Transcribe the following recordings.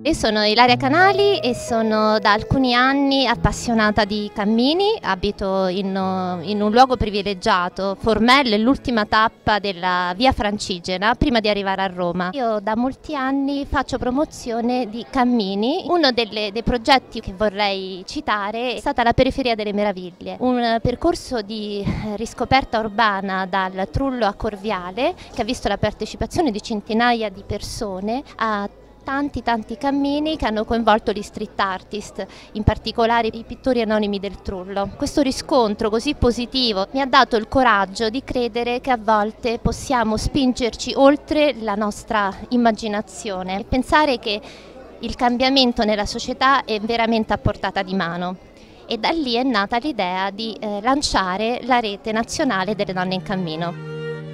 Io sono Ilaria Canali e sono da alcuni anni appassionata di cammini, abito in un luogo privilegiato, Formello è l'ultima tappa della Via Francigena prima di arrivare a Roma. Io da molti anni faccio promozione di cammini, uno dei progetti che vorrei citare è stata la Periferia delle Meraviglie, un percorso di riscoperta urbana dal Trullo a Corviale che ha visto la partecipazione di centinaia di persone a tanti cammini che hanno coinvolto gli street artist, in particolare i pittori anonimi del Trullo. Questo riscontro così positivo mi ha dato il coraggio di credere che a volte possiamo spingerci oltre la nostra immaginazione e pensare che il cambiamento nella società è veramente a portata di mano. E da lì è nata l'idea di lanciare la Rete Nazionale delle Donne in Cammino.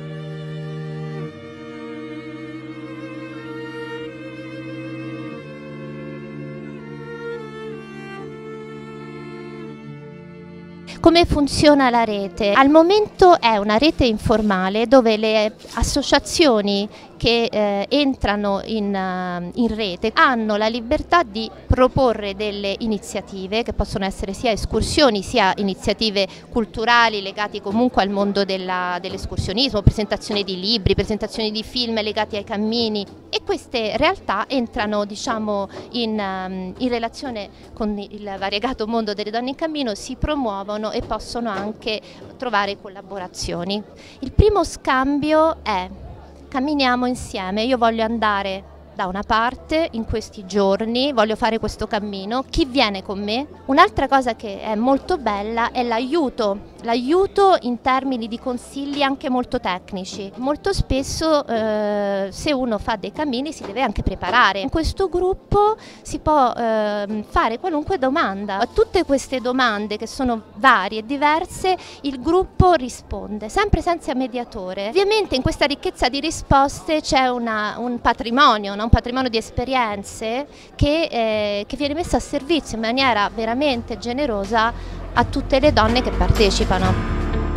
Come funziona la rete? Al momento è una rete informale dove le associazioni che entrano in rete hanno la libertà di proporre delle iniziative che possono essere sia escursioni sia iniziative culturali legate comunque al mondo dell'escursionismo, presentazioni di libri, presentazioni di film legati ai cammini, e queste realtà entrano, diciamo, in relazione con il variegato mondo delle donne in cammino, si promuovono e possono anche trovare collaborazioni. Il primo scambio è: camminiamo insieme, io voglio andare da una parte in questi giorni, voglio fare questo cammino, chi viene con me? Un'altra cosa che è molto bella è l'aiuto in termini di consigli anche molto tecnici. Molto spesso se uno fa dei cammini si deve anche preparare. In questo gruppo si può fare qualunque domanda. A tutte queste domande, che sono varie e diverse, il gruppo risponde, sempre senza mediatore. Ovviamente in questa ricchezza di risposte c'è un patrimonio, un patrimonio di esperienze che viene messo a servizio in maniera veramente generosa a tutte le donne che partecipano.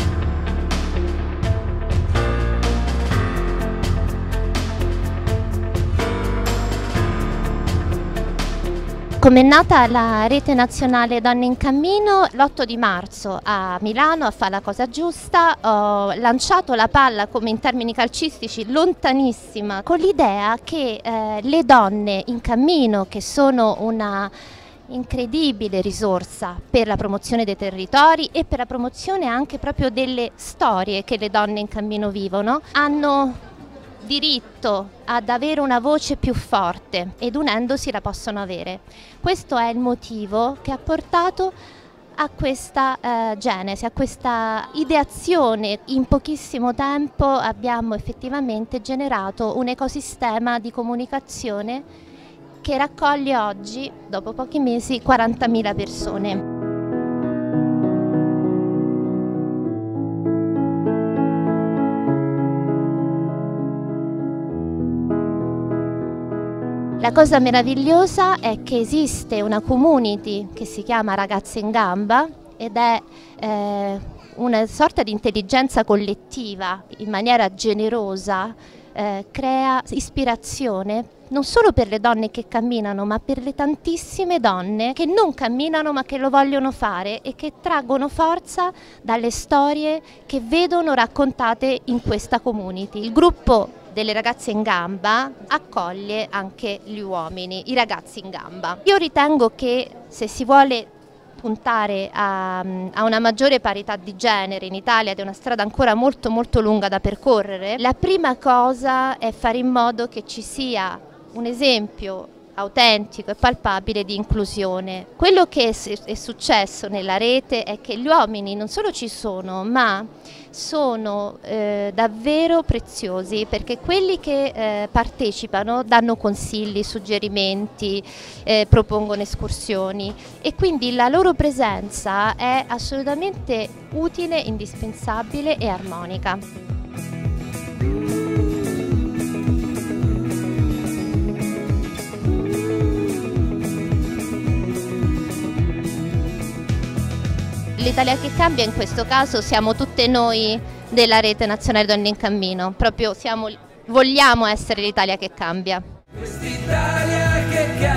Come è nata la Rete Nazionale Donne in Cammino? L'8 di marzo a Milano, a Fa la Cosa Giusta, ho lanciato la palla, come in termini calcistici, lontanissima, con l'idea che le donne in cammino, che sono una incredibile risorsa per la promozione dei territori e per la promozione anche proprio delle storie che le donne in cammino vivono, hanno diritto ad avere una voce più forte ed unendosi la possono avere. Questo è il motivo che ha portato a questa genesi, a questa ideazione. In pochissimo tempo abbiamo effettivamente generato un ecosistema di comunicazione che raccoglie oggi, dopo pochi mesi, 40.000 persone. La cosa meravigliosa è che esiste una community che si chiama Ragazze in Gamba ed è una sorta di intelligenza collettiva, in maniera generosa, crea ispirazione non solo per le donne che camminano, ma per le tantissime donne che non camminano ma che lo vogliono fare e che traggono forza dalle storie che vedono raccontate in questa community. Il gruppo delle Ragazze in Gamba accoglie anche gli uomini, i ragazzi in gamba. Io ritengo che se si vuole puntare a una maggiore parità di genere in Italia, ed è una strada ancora molto lunga da percorrere, la prima cosa è fare in modo che ci sia un esempio autentico e palpabile di inclusione. Quello che è successo nella rete è che gli uomini non solo ci sono, ma sono davvero preziosi, perché quelli che partecipano danno consigli, suggerimenti, propongono escursioni, e quindi la loro presenza è assolutamente utile, indispensabile e armonica. L'Italia che cambia in questo caso siamo tutte noi della Rete Nazionale Donne in Cammino, proprio vogliamo essere l'Italia che cambia. Quest'Italia che cambia.